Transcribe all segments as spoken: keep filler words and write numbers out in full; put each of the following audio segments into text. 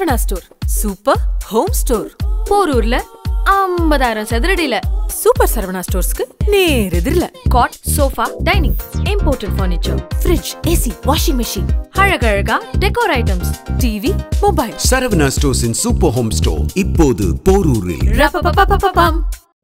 Saravana store super home store. போரூர்ல ஐம்பதாயிரம் சதுரடியில சூப்பர் சரவணா ஸ்டோர்ஸ்க்கு நேர் எதிரில cot, sofa, dining, imported furniture, fridge, AC, washing machine, அழகழகா decor items, TV, mobile. Saravana stores in super home store இப்போது போரூரில். ரப்பப்பப்பப்பப்பம்.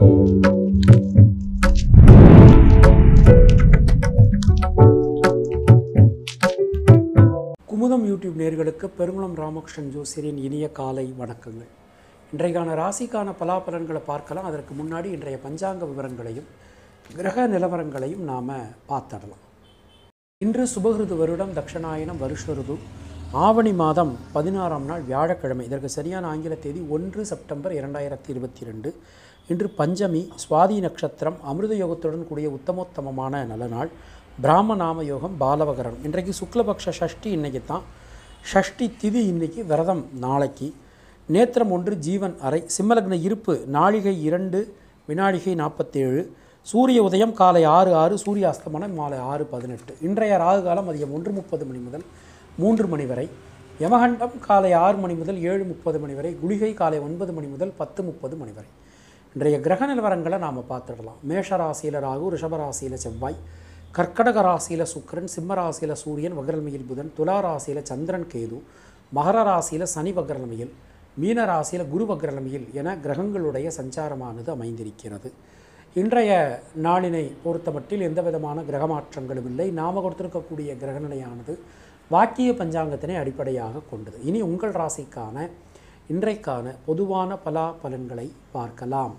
குமுதம் யூடியூப் நேயர்களுக்கு பெருங்குளம் ரமாkrishnan ஜோசியரின் இனிய காலை வணக்கங்கள். இன்றைக்கான ராசிக்கான பலாபலன்களை பார்க்கலாம். அதற்கு முன்னாடி இன்றைய பஞ்சாங்க விவரங்களையும் கிரக நிலவரங்களையும் நாம் பார்த்துடலாம். இன்று சுபகிருது வருடம் தட்சணாயனம் வருஷருது ஆவணி மாதம் பதினாறாம் நாள் வியாழக்கிழமை. இதற்கு சரியான ஆங்கில தேதி ஒன்று செப்டம்பர் இரண்டாயிரத்தி இருபத்தி ரெண்டு. இன்று பஞ்சமி, சுவாதி நட்சத்திரம், அமிர்த யோகத்துடன் கூடிய உத்தமோத்தமமான நல்ல நாள். பிராம நாம யோகம், பாலவகரம். இன்றைக்கு சுக்லபக்ஷ ஷஷ்டி இன்றைக்கி தான். ஷஷ்டி திதி இன்றைக்கி, விரதம் நாளைக்கு. நேத்திரம் ஒன்று, ஜீவன் அறை. சிம்மலக்ன இருப்பு நாழிகை இரண்டு வினாழிகை நாற்பத்தேழு. சூரிய உதயம் காலை ஆறு ஆறு, சூரிய அஸ்தமனம் மாலை ஆறு பதினெட்டு. இன்றைய ராகு காலம் மதியம் ஒன்று முப்பது மணி முதல் மூன்று மணி வரை. யமகண்டம் காலை ஆறு மணி முதல் ஏழு முப்பது மணி வரை. குளிகை காலை ஒன்பது மணி முதல் பத்து முப்பது மணி வரை. இன்றைய கிரக நிலவரங்களை நாம் பார்த்துடலாம். மேஷ ராசியில் ராகு, ரிஷபராசியில் செவ்வாய், கர்க்கடக ராசியில் சுக்கிரன், சிம்ம ராசியில் சூரியன் வக்ரநிலையில் புதன், துலா ராசியில் சந்திரன் கேது, மகர ராசியில் சனி வக்ரநிலையில், மீன ராசியில் குரு வக்ரநிலையில் என கிரகங்களுடைய சஞ்சாரமானது அமைந்திருக்கிறது. இன்றைய நாளினை பொறுத்தமட்டில் எந்த விதமான கிரக மாற்றங்களும் இல்லை. நாம் கொடுத்திருக்கக்கூடிய கிரகநிலையானது வாக்கிய பஞ்சாங்கத்தினை அடிப்படையாக கொண்டது. இனி உங்கள் ராசிக்கான இன்றைக்கான பொதுவான பலா பலன்களை பார்க்கலாம்.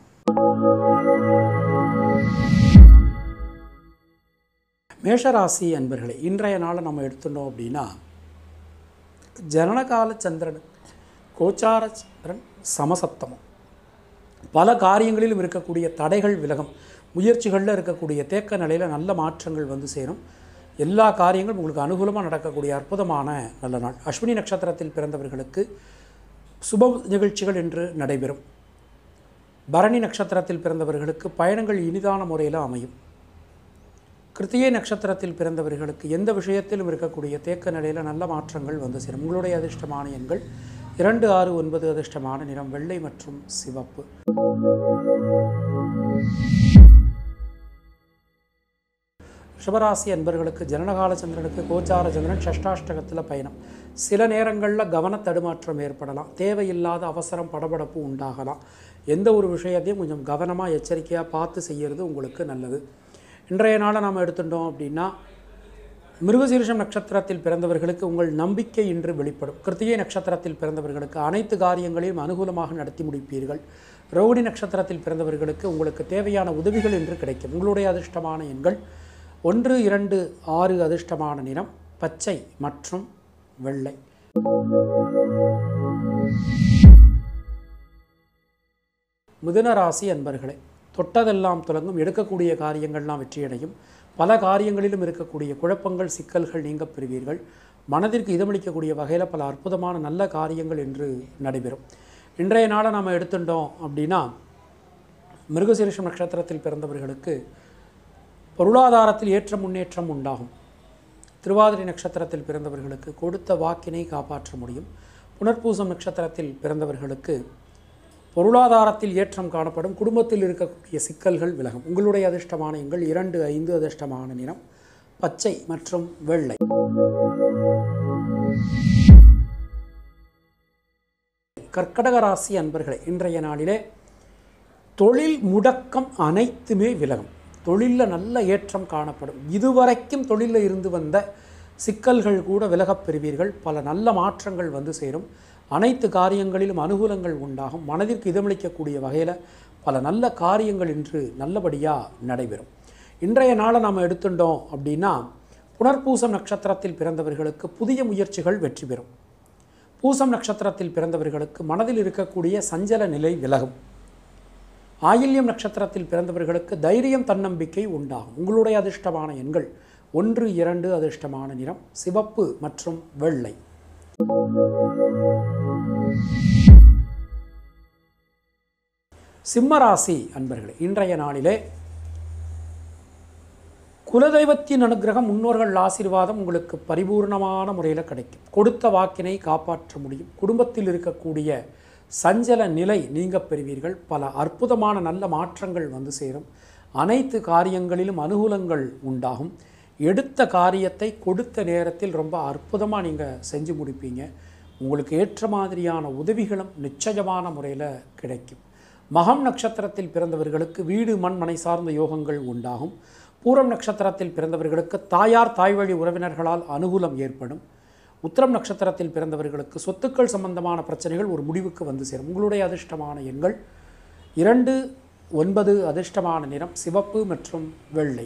மேஷராசி அன்பர்களே, இன்றைய நாளை நம்ம எடுத்துட்டோம் அப்படின்னா, ஜனனகால சந்திரன் கோச்சார சந்திரன் சமசப்தமம். பல காரியங்களிலும் இருக்கக்கூடிய தடைகள் விலகும். முயற்சிகளில் இருக்கக்கூடிய தேக்க நிலையில் நல்ல மாற்றங்கள் வந்து சேரும். எல்லா காரியங்களும் உங்களுக்கு அனுகூலமாக நடக்கக்கூடிய அற்புதமான நல்ல நாள். அஸ்வினி நட்சத்திரத்தில் பிறந்தவர்களுக்கு சுப நிகழ்ச்சிகள் என்று நடைபெறும். பரணி நட்சத்திரத்தில் பிறந்தவர்களுக்கு பயணங்கள் இனிதான முறையில் அமையும். கிருத்திகை நட்சத்திரத்தில் பிறந்தவர்களுக்கு எந்த விஷயத்திலும் இருக்கக்கூடிய தேக்க நிலையில் நல்ல மாற்றங்கள் வந்து சேரும். உங்களுடைய அதிர்ஷ்டமான எண்கள் இரண்டு ஆறு ஒன்பது. அதிர்ஷ்டமான நிறம் வெள்ளை மற்றும் சிவப்பு. ரிஷபராசி அன்பர்களுக்கு ஜனனகால சந்திரனுக்கு கோச்சார சந்திரன் ஷஷ்டாஷ்டகத்தில் பயணம். சில நேரங்களில் கவன தடுமாற்றம் ஏற்படலாம். தேவையில்லாத அவசரம் படபடப்பு உண்டாகலாம். எந்த ஒரு விஷயத்தையும் கொஞ்சம் கவனமாக எச்சரிக்கையாக பார்த்து செய்கிறது உங்களுக்கு நல்லது. இன்றைய நாளை நாம் எடுத்துட்டோம் அப்படின்னா, மிருகசீரிஷம் நட்சத்திரத்தில் பிறந்தவர்களுக்கு உங்கள் நம்பிக்கை இன்று வெளிப்படும். கிருத்திகை நட்சத்திரத்தில் பிறந்தவர்களுக்கு அனைத்து காரியங்களையும் அனுகூலமாக நடத்தி முடிப்பீர்கள். ரோகிணி நட்சத்திரத்தில் பிறந்தவர்களுக்கு உங்களுக்கு தேவையான உதவிகள் இன்று கிடைக்கும். உங்களுடைய அதிர்ஷ்டமான எண்கள் ஒன்று இரண்டு ஆறு. அதிர்ஷ்டமான நிறம் பச்சை மற்றும் வெள்ளை. மிதுன ராசி அன்பர்களே, தொட்டதெல்லாம் துலங்கும். எடுக்கக்கூடிய காரியங்கள்லாம் வெற்றியடையும். பல காரியங்களிலும் இருக்கக்கூடிய குழப்பங்கள், சிக்கல்கள் நீங்க பெறுவீர்கள். மனதிற்கு இதமளிக்கக்கூடிய வகையில் பல அற்புதமான நல்ல காரியங்கள் என்று நடைபெறும். இன்றைய நாளை நாம் எடுத்துட்டோம் அப்படின்னா, மிருகசீரிஷம் நட்சத்திரத்தில் பிறந்தவர்களுக்கு பொருளாதாரத்தில் ஏற்ற முன்னேற்றம் உண்டாகும். திருவாதிரை நட்சத்திரத்தில் பிறந்தவர்களுக்கு கொடுத்த வாக்கினை காப்பாற்ற முடியும். புனர்பூசம் நட்சத்திரத்தில் பிறந்தவர்களுக்கு பொருளாதாரத்தில் ஏற்றம் காணப்படும். குடும்பத்தில் இருக்கக்கூடிய சிக்கல்கள் விலகும். உங்களுடைய அதிர்ஷ்டமான எண்கள் இரண்டு ஐந்து. அதிர்ஷ்டமான நிறம் பச்சை மற்றும் வெள்ளை. கர்க்கடக ராசி அன்பர்களே, இன்றைய நாளிலே தொழில் முடக்கம் அனைத்துமே விலகும். தொழிலில் நல்ல ஏற்றம் காணப்படும். இதுவரைக்கும் தொழிலில் இருந்து வந்த சிக்கல்கள் கூட விலகப் பெறுவீர்கள். பல நல்ல மாற்றங்கள் வந்து சேரும். அனைத்து காரியங்களிலும் அனுகூலங்கள் உண்டாகும். மனதிற்கு இதமளிக்கக்கூடிய வகையில் பல நல்ல காரியங்கள் இன்று நல்லபடியாக நடைபெறும். இன்றைய நாளை நாம் எடுத்துட்டோம் அப்படின்னா, புனர்பூசம் நட்சத்திரத்தில் பிறந்தவர்களுக்கு புதிய முயற்சிகள் வெற்றி பெறும். பூசம் நட்சத்திரத்தில் பிறந்தவர்களுக்கு மனதில் இருக்கக்கூடிய சஞ்சல நிலை விலகும். ஆயில்யம் நட்சத்திரத்தில் பிறந்தவர்களுக்கு தைரியம், தன்னம்பிக்கை உண்டாகும். உங்களுடைய அதிர்ஷ்டமான எண்கள் ஒன்று இரண்டு. அதிர்ஷ்டமான நிறம் சிவப்பு மற்றும் வெள்ளை. சிம்மராசி அன்பர்களே, இன்றைய நாளிலே குலதெய்வத்தின் அனுகிரகம், முன்னோர்கள் ஆசீர்வாதம் உங்களுக்கு பரிபூர்ணமான முறையில் கிடைக்கும். கொடுத்த வாக்கினை காப்பாற்ற முடியும். குடும்பத்தில் இருக்கக்கூடிய சஞ்சல நிலை நீங்க பெறுவீர்கள். பல அற்புதமான நல்ல மாற்றங்கள் வந்து சேரும். அனைத்து காரியங்களிலும் அனுகூலங்கள் உண்டாகும். எடுத்த காரியத்தை கொடுத்த நேரத்தில் ரொம்ப அற்புதமாக நீங்கள் செஞ்சு முடிப்பீங்க. உங்களுக்கு ஏற்ற மாதிரியான உதவிகளும் நிச்சயமான முறையில் கிடைக்கும். மகம் நட்சத்திரத்தில் பிறந்தவர்களுக்கு வீடு மண் மனை சார்ந்த யோகங்கள் உண்டாகும். பூரம் நட்சத்திரத்தில் பிறந்தவர்களுக்கு தாயார் தாய்வழி உறவினர்களால் அனுகூலம் ஏற்படும். உத்திரம் நட்சத்திரத்தில் பிறந்தவர்களுக்கு சொத்துக்கள் சம்பந்தமான பிரச்சனைகள் ஒரு முடிவுக்கு வந்து சேரும். உங்களுடைய அதிர்ஷ்டமான எண்கள் இரண்டு, ஒன்பது. அதிர்ஷ்டமான நிறம் சிவப்பு மற்றும் வெள்ளை.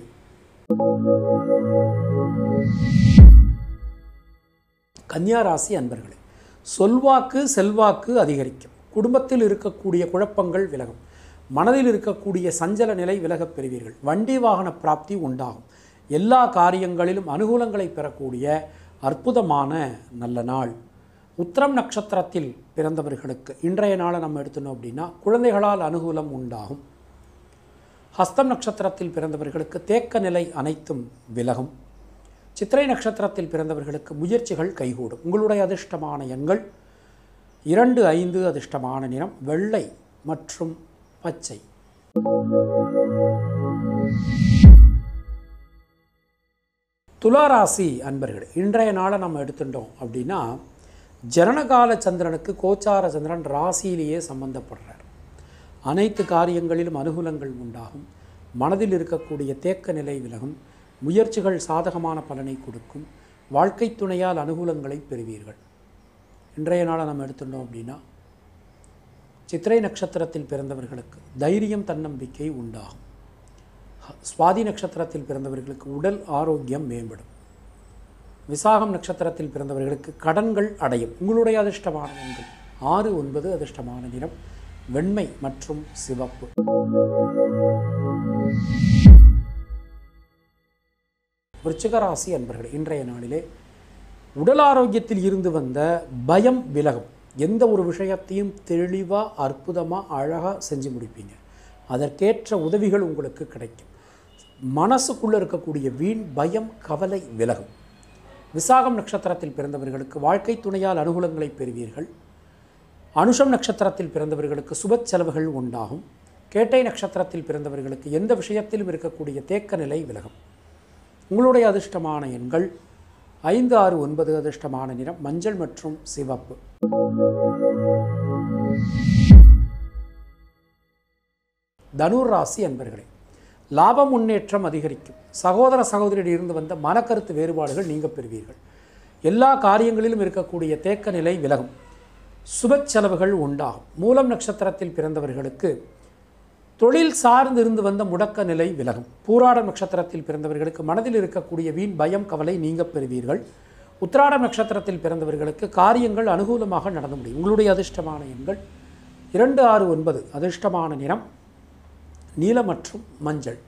கன்னியா ராசி அன்பர்களே, சொல்வாக்கு செல்வாக்கு அதிகரிக்கும். குடும்பத்தில் இருக்கக்கூடிய குழப்பங்கள் விலகும். மனதில் இருக்கக்கூடிய சஞ்சல நிலை விலகப் பெறுவீர்கள். வண்டி வாகன பிராப்தி உண்டாகும். எல்லா காரியங்களிலும் அனுகூலங்களை பெறக்கூடிய அற்புதமான நல்ல நாள். உத்திரம் நட்சத்திரத்தில் பிறந்தவர்களுக்கு இன்றைய நாளை நம்ம எடுத்துனோம் அப்படின்னா குழந்தைகளால் அனுகூலம் உண்டாகும். ஹஸ்தம் நட்சத்திரத்தில் பிறந்தவர்களுக்கு தேக்க நிலை அனைத்தும் விலகும். சித்திரை நட்சத்திரத்தில் பிறந்தவர்களுக்கு முயற்சிகள் கைகூடும். உங்களுடைய அதிர்ஷ்டமான எண்கள் இரண்டு, ஐந்து. அதிர்ஷ்டமான நிறம் வெள்ளை மற்றும் பச்சை. துளாராசி அன்பர்கள், இன்றைய நாளை நம்ம எடுத்துட்டோம் அப்படின்னா ஜனனகால சந்திரனுக்கு கோச்சார சந்திரன் ராசியிலேயே சம்பந்தப்படுறார். அனைத்து காரியங்களிலும் அனுகூலங்கள் உண்டாகும். மனதில் இருக்கக்கூடிய தேக்க நிலை விலகும். முயற்சிகள் சாதகமான பலனை கொடுக்கும். வாழ்க்கை துணையால் அனுகூலங்களை பெறுவீர்கள். இன்றைய நாளை நம்ம எடுத்துட்டோம் அப்படின்னா சித்திரை நட்சத்திரத்தில் பிறந்தவர்களுக்கு தைரியம் தன்னம்பிக்கை உண்டாகும். சுவாதி நட்சத்திரத்தில் பிறந்தவர்களுக்கு உடல் ஆரோக்கியம் மேம்படும். விசாகம் நட்சத்திரத்தில் பிறந்தவர்களுக்கு கடன்கள் அடையும். உங்களுடைய அதிர்ஷ்டமான எண்கள் ஆறு, ஒன்பது. அதிர்ஷ்டமான நிறம் வெண்மை மற்றும் சிவப்பு. விருச்சிக ராசி அன்பர்கள், இன்றைய நாளிலே உடல் ஆரோக்கியத்தில் இருந்து வந்த பயம் விலகும். எந்த ஒரு விஷயத்தையும் தெளிவாக அற்புதமாக அழகாக செஞ்சு முடிப்பீங்க. அதற்கேற்ற உதவிகள் உங்களுக்கு கிடைக்கும். மனசுக்குள்ளே இருக்கக்கூடிய வீண் பயம் கவலை விலகும். விசாகம் நட்சத்திரத்தில் பிறந்தவர்களுக்கு வாழ்க்கை துணையால் அனுகூலங்களை பெறுவீர்கள். அனுஷம் நட்சத்திரத்தில் பிறந்தவர்களுக்கு சுப செலவுகள் உண்டாகும். கேட்டை நட்சத்திரத்தில் பிறந்தவர்களுக்கு எந்த விஷயத்திலும் இருக்கக்கூடிய தேக்க நிலை விலகும். உங்களுடைய அதிர்ஷ்டமான எண்கள் ஐந்து, ஆறு, ஒன்பது. அதிர்ஷ்டமான நிறம் மஞ்சள் மற்றும் சிவப்பு. தனுர் ராசி அன்பர்களே, லாப முன்னேற்றம் அதிகரிக்கும். சகோதர சகோதரியிடம் இருந்து வந்த மனக்கருத்து வேறுபாடுகள் நீங்க பெறுவீர்கள். எல்லா காரியங்களிலும் இருக்கக்கூடிய தேக்க நிலை விலகும். சுப செலவுகள் உண்டாகும். மூலம் நட்சத்திரத்தில் பிறந்தவர்களுக்கு தொழில் சார்ந்து இருந்து வந்த முடக்க நிலை விலகும். பூராடம் நட்சத்திரத்தில் பிறந்தவர்களுக்கு மனதில் இருக்கக்கூடிய வீண் பயம் கவலை நீங்க பெறுவீர்கள். உத்திராடம் நட்சத்திரத்தில் பிறந்தவர்களுக்கு காரியங்கள் அனுகூலமாக நடந்து முடியும். உங்களுடைய அதிர்ஷ்டமான எண்கள் இரண்டு, ஆறு, ஒன்பது. அதிர்ஷ்டமான நிறம் நீலம் மற்றும் மஞ்சள்.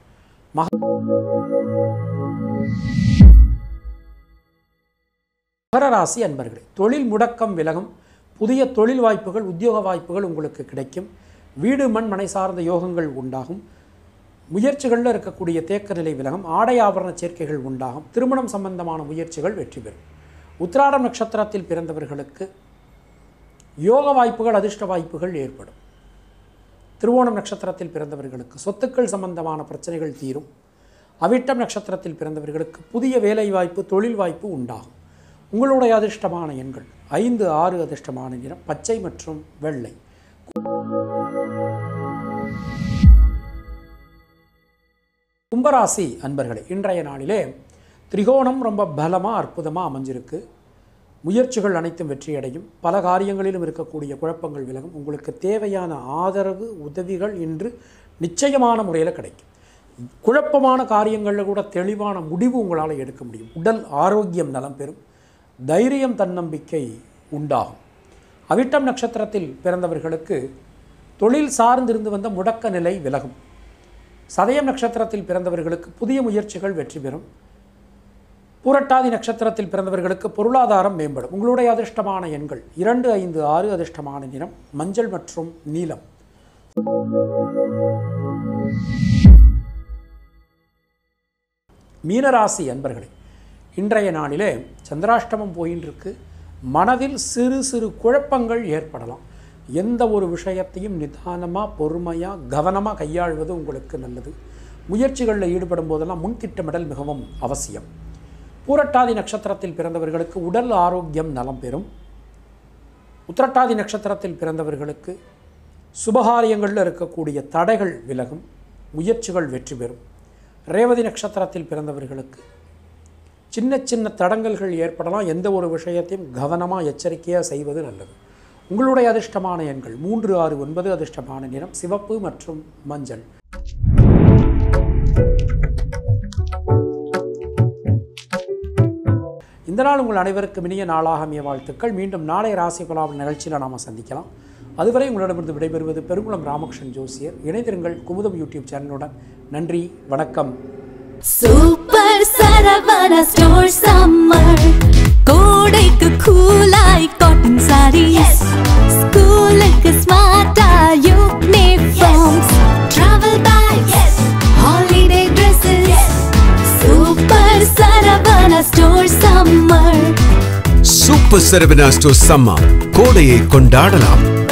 மகர ராசி அன்பர்களே, தொழில் முடக்கம் விலகும். புதிய தொழில் வாய்ப்புகள் உத்தியோக வாய்ப்புகள் உங்களுக்கு கிடைக்கும். வீடு மண் மனை சார்ந்த யோகங்கள் உண்டாகும். முயற்சிகளில் இருக்கக்கூடிய தேக்க நிலை விலகும். ஆடை ஆபரண சேர்க்கைகள் உண்டாகும். திருமணம் சம்பந்தமான முயற்சிகள் வெற்றி பெறும். உத்திராடம் நட்சத்திரத்தில் பிறந்தவர்களுக்கு யோக வாய்ப்புகள் அதிர்ஷ்ட வாய்ப்புகள் ஏற்படும். திருவோணம் நட்சத்திரத்தில் பிறந்தவர்களுக்கு சொத்துக்கள் சம்பந்தமான பிரச்சனைகள் தீரும். அவிட்டம் நட்சத்திரத்தில் பிறந்தவர்களுக்கு புதிய வேலை வாய்ப்பு தொழில் வாய்ப்பு உண்டாகும். உங்களுடைய அதிர்ஷ்டமான எண்கள் ஐந்து, ஆறு. அதிர்ஷ்டமான நிறம் பச்சை மற்றும் வெள்ளை. கும்பராசி அன்பர்களே, இன்றைய நாளிலே திரிகோணம் ரொம்ப பலமாக அற்புதமாக அமைஞ்சிருக்கு. முயற்சிகள் அனைத்தும் வெற்றியடையும். பல காரியங்களிலும் இருக்கக்கூடிய குழப்பங்கள் விலகும். உங்களுக்கு தேவையான ஆதரவு உதவிகள் இன்று நிச்சயமான முறையில் கிடைக்கும். குழப்பமான காரியங்களில் கூட தெளிவான முடிவு உங்களால் எடுக்க முடியும். உடல் ஆரோக்கியம் நலம் பெறும். தைரியம் தன்னம்பிக்கை உண்டாகும். அவிட்டம் நட்சத்திரத்தில் பிறந்தவர்களுக்கு தொழில் சார்ந்திருந்து வந்த முடக்க நிலை விலகும். சதயம் நட்சத்திரத்தில் பிறந்தவர்களுக்கு புதிய முயற்சிகள் வெற்றி பெறும். பூரட்டாதி நட்சத்திரத்தில் பிறந்தவர்களுக்கு பொருளாதாரம் மேம்படும். உங்களுடைய அதிர்ஷ்டமான எண்கள் இரண்டு, ஐந்து, ஆறு. அதிர்ஷ்டமான நிறம் மஞ்சள் மற்றும் நீலம். மீனராசி அன்பர்களே, இன்றைய நாளிலே சந்திராஷ்டமம் போயின்னு இருக்கு. மனதில் சிறு சிறு குழப்பங்கள் ஏற்படலாம். எந்த ஒரு விஷயத்தையும் நிதானமாக பொறுமையாக கவனமாக கையாள்வது உங்களுக்கு நல்லது. முயற்சிகளில் ஈடுபடும் போதெல்லாம் முன்திட்டமிடல் மிகவும் அவசியம். பூரட்டாதி நட்சத்திரத்தில் பிறந்தவர்களுக்கு உடல் ஆரோக்கியம் நலம் பெறும். உத்திரட்டாதி நட்சத்திரத்தில் பிறந்தவர்களுக்கு சுபகாரியங்களில் இருக்கக்கூடிய தடைகள் விலகும், முயற்சிகள் வெற்றி பெறும். ரேவதி நட்சத்திரத்தில் பிறந்தவர்களுக்கு சின்ன சின்ன தடங்கல்கள் ஏற்படலாம். எந்த ஒரு விஷயத்தையும் கவனமாக எச்சரிக்கையாக செய்வது நல்லது. உங்களுடைய அதிர்ஷ்டமான எண்கள் மூன்று ஆறு ஒன்பது, அதிர்ஷ்டமான நிறம் சிவப்பு மற்றும் மஞ்சள். இந்த நாள் உங்கள் அனைவருக்கும் இனிய நாளாக அமைய வாழ்த்துக்கள். மீண்டும் நாளை ராசி பலாபலன் நிகழ்ச்சியில் நாம் சந்திக்கலாம். அதுவரை உங்களிடமிருந்து விடைபெறுவது பெருங்குளம் ராமகிருஷ்ணன் ஜோசியர். இணைந்திருங்கள் குமுதம் யூடியூப் சேனலுடன். நன்றி, வணக்கம். சூப்பர் சரவணா ஸ்டோர் சம்மர் கோடைக்கு கூலாய் காட்டன் சாரீஸ், ஸ்கூலுக்கு ஸ்மார்ட்டா uniforms, travel bags, holiday dresses. Super Saravana store summer. Super Saravana store summer கோடையை கொண்டாடலாம்.